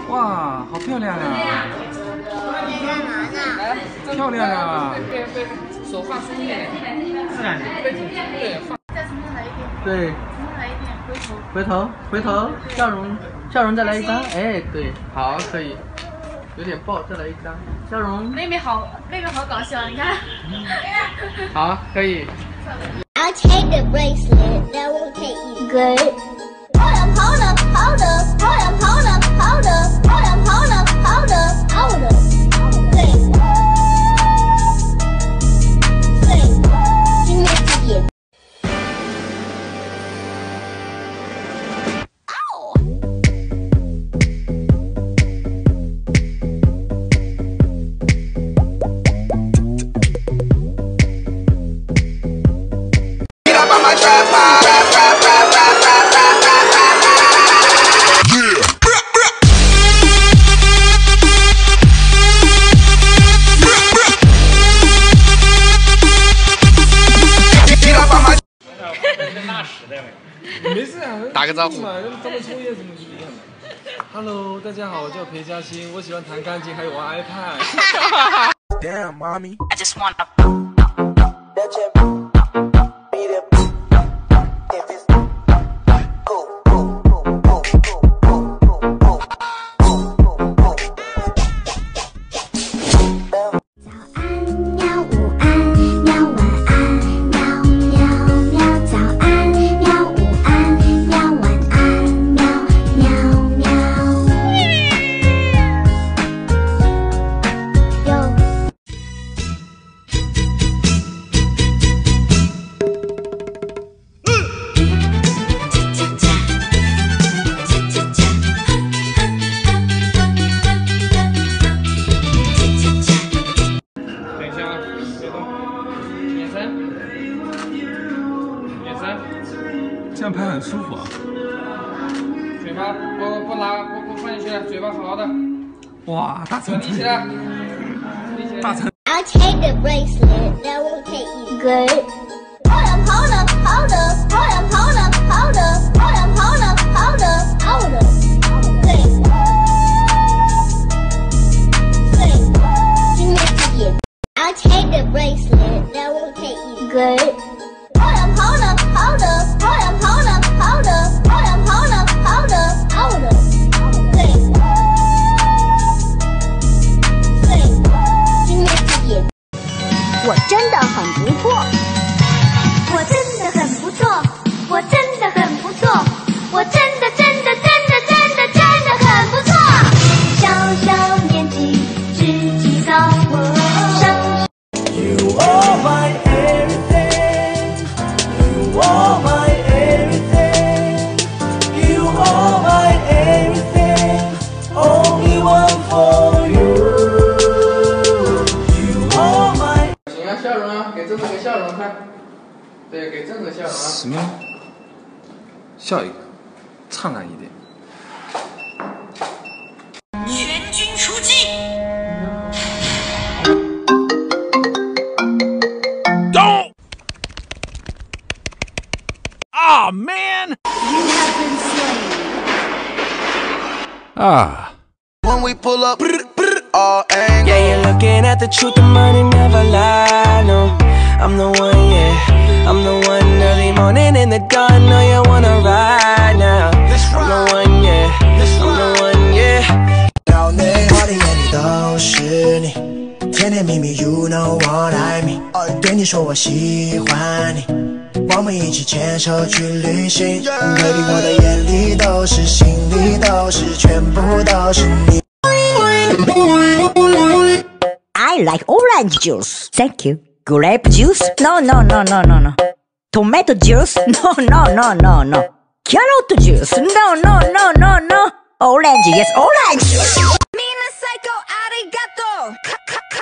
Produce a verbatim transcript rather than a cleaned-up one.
哇，好漂亮啊！ 你干嘛呢？ 漂亮啊！ 对对，手放书面， 自然。 背景对放。 再重新来一遍。 对。 重新来一遍，回头。 回头，回头，笑容，笑容，再来一张。哎，对，好，可以。有点爆，再来一张。笑容。 妹妹好，妹妹好搞笑，你看。 好，可以。 I'll take the bracelet, that will take you good. Hold up, hold up, hold up, hold up, hold up, hold up, hold up, hold up, hold up, hold up. Sing. Sing. You make me get. Ow! Get up on my tripod. Yeah. 没事啊， 打个招呼嘛，咱们抽烟什么不一样的。Hello， 大家好，我叫裴嘉欣，我喜欢弹钢琴，还有玩 iPad。Damn, mommy. I just wanna. 这样拍很舒服啊！ 嘴巴不不拉不不放进去了，嘴巴好好的。 哇，大成立起来，立起来。 大成。 I'll take the bracelet, that will take you good. Hold up, hold up, hold up, hold up, hold up, hold up, hold up, hold up, hold up, hold up. Sing. Sing. You make me get. I'll take the bracelet, that will take you good. Hold up, hold up, hold up, hold up, hold up, hold up, hold up, hold up, hold up, hold up. Sing. Sing. You make me get. 我真的很不错，我真的很不错，我真的很不错，我真的真的真的真的真的很不错。小小年纪志气高，上。You are my everything. You are my everything. You are my everything. Only one for you. You are my. 行啊，笑容啊，给郑总个笑容看。对，给郑总笑容啊。 什么？笑一个，灿烂一点。 全军出击。 Don't! Ah, man! You have been slain. Ah. When we pull up, all angles. Yeah, you're looking at the truth, the money never lie. No, I'm the one, yeah. I'm the one early morning in the dawn. No, you wanna ride now. I'm the one, yeah. I'm the one, yeah. 到你我的眼里都是你，甜甜蜜蜜 You know what I mean。对你说我喜欢你，我们一起牵手去旅行。Baby， 我的眼里都是，心里都是，全部都是你。 I like orange juice. Thank you. Grape juice? No, no, no, no, no, no. Tomato juice? No, no, no, no, no. Carrot juice? No, no, no, no, no. Orange, yes, orange. Mina psycho arigato.